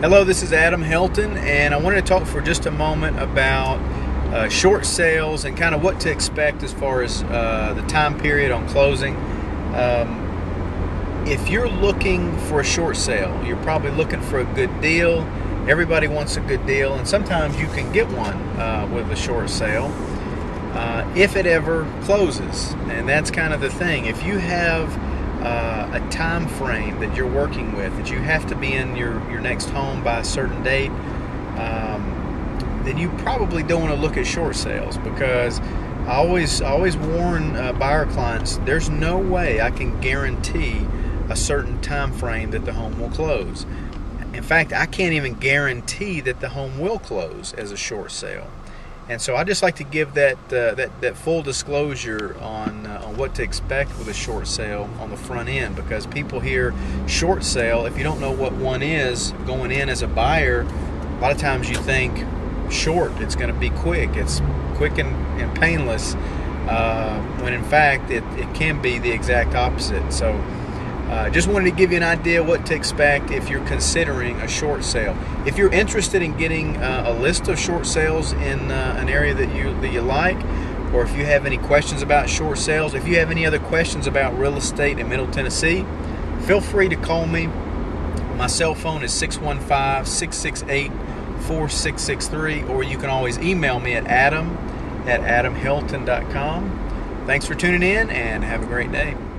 Hello, this is Adam Helton, and I wanted to talk for just a moment about short sales and kind of what to expect as far as the time period on closing. If you're looking for a short sale, you're probably looking for a good deal. Everybody wants a good deal, and sometimes you can get one with a short sale if it ever closes. And that's kind of the thing. If you have a time frame that you're working with, that you have to be in your next home by a certain date, then you probably don't want to look at short sales, because I always warn buyer clients, there's no way I can guarantee a certain time frame that the home will close. In fact, I can't even guarantee that the home will close as a short sale. And so I just like to give that full disclosure on what to expect with a short sale on the front end, because people hear short sale. If you don't know what one is going in as a buyer, a lot of times you think short, it's going to be quick. It's quick and painless, when in fact it can be the exact opposite. So just wanted to give you an idea what to expect if you're considering a short sale. If you're interested in getting a list of short sales in an area that you like, or if you have any questions about short sales, if you have any other questions about real estate in Middle Tennessee, feel free to call me. My cell phone is 615-668-4663, or you can always email me at adam@adamhelton.com. Thanks for tuning in, and have a great day.